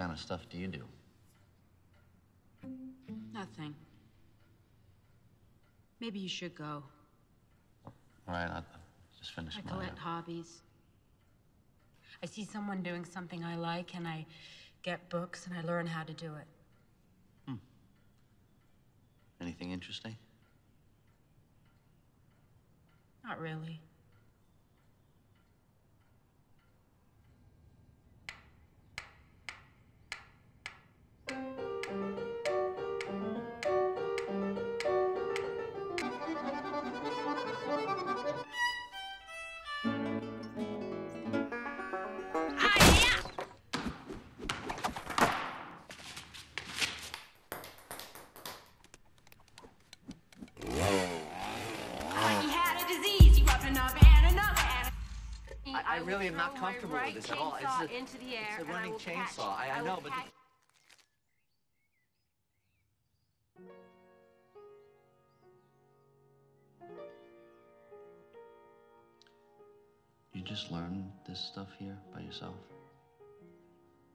kind of stuff do you do? Nothing. Maybe you should go. All right, I'll just finish I my... collect hobbies. I see someone doing something I like, and I get books, and I learn how to do it. Anything interesting? Not really. I really am not comfortable with this at all. It's a running chainsaw. I know, but... You just learn this stuff here by yourself?